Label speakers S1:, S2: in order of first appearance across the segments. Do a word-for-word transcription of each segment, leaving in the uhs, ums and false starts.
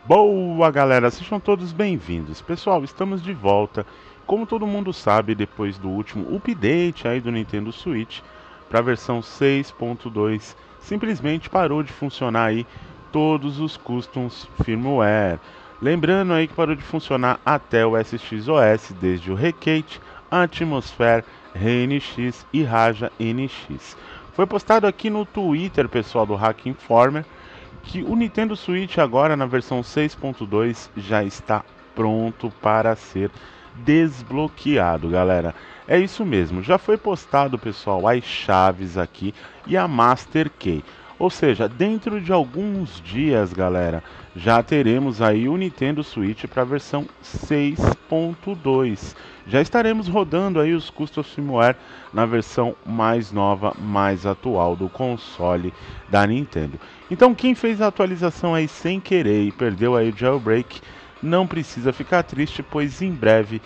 S1: Boa, galera, sejam todos bem-vindos. Pessoal, estamos de volta. Como todo mundo sabe, depois do último update aí do Nintendo Switch para a versão seis ponto dois, simplesmente parou de funcionar aí todos os customs firmware. Lembrando aí que parou de funcionar até o S X O S, desde o Recate, Atmosphere, Re N X e Raja N X. Foi postado aqui no Twitter, pessoal, do Hack Informer, que o Nintendo Switch agora na versão seis ponto dois já está pronto para ser desbloqueado, galera. É isso mesmo, já foi postado, pessoal, as chaves aqui e a Master Key. Ou seja, dentro de alguns dias, galera, já teremos aí o Nintendo Switch para a versão seis ponto dois. Já estaremos rodando aí os custos firmware na versão mais nova, mais atual do console da Nintendo. Então quem fez a atualização aí sem querer e perdeu aí o jailbreak, não precisa ficar triste, pois em breve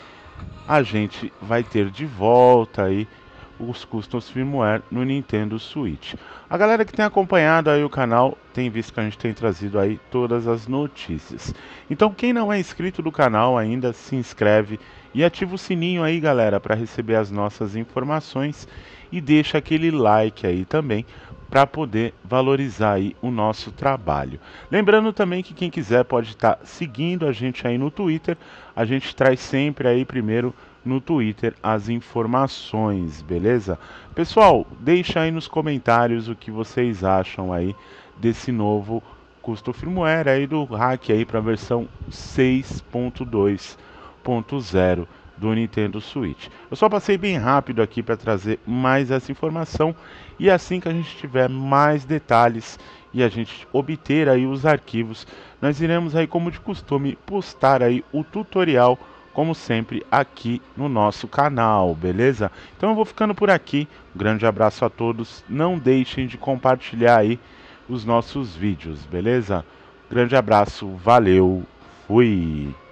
S1: a gente vai ter de volta aí os customs firmware no Nintendo Switch. A galera que tem acompanhado aí o canal tem visto que a gente tem trazido aí todas as notícias. Então quem não é inscrito do canal ainda, se inscreve e ativa o sininho aí, galera, para receber as nossas informações e deixa aquele like aí também para poder valorizar aí o nosso trabalho. Lembrando também que quem quiser pode estar seguindo a gente aí no Twitter. A gente traz sempre aí primeiro no Twitter as informações, beleza? Pessoal, deixa aí nos comentários o que vocês acham aí desse novo custo firmware aí do hack aí para a versão seis ponto dois ponto zero do Nintendo Switch. Eu só passei bem rápido aqui para trazer mais essa informação e assim que a gente tiver mais detalhes e a gente obter aí os arquivos, nós iremos aí, como de costume, postar aí o tutorial, como sempre, aqui no nosso canal, beleza? Então eu vou ficando por aqui, um grande abraço a todos, não deixem de compartilhar aí os nossos vídeos, beleza? Grande abraço, valeu, fui!